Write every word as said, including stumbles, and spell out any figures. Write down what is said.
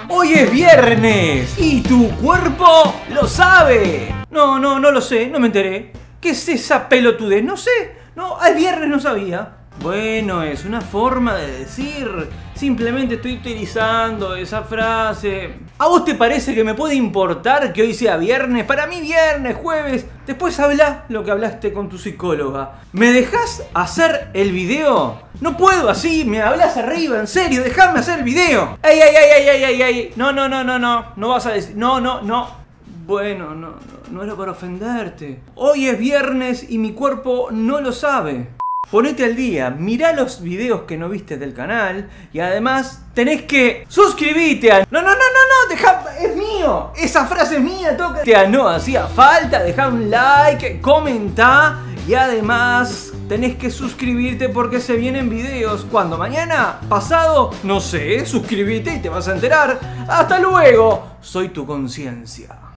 Hoy es viernes y tu cuerpo lo sabe. No, no, no lo sé, no me enteré. ¿Qué es esa pelotudez? No sé. No, al viernes no sabía. Bueno, es una forma de decir. Simplemente estoy utilizando esa frase. ¿A vos te parece que me puede importar que hoy sea viernes? Para mí viernes, jueves. Después habla lo que hablaste con tu psicóloga. ¿Me dejás hacer el video? No puedo así, me hablas arriba, en serio, déjame hacer el video. ¡Ey, ey, ey, ey, ey, ey! No, no, no, no, no. No vas a decir. No, no, no. Bueno, no, no, no era para ofenderte. Hoy es viernes y mi cuerpo no lo sabe. Ponete al día, mirá los videos que no viste del canal y además tenés que suscribirte a... No, no, no, no, no, deja... es mío, esa frase es mía, toca... No hacía falta, deja un like, comenta y además tenés que suscribirte porque se vienen videos. ¿Cuándo? ¿Mañana? ¿Pasado? No sé, suscríbete y te vas a enterar. ¡Hasta luego! Soy tu conciencia.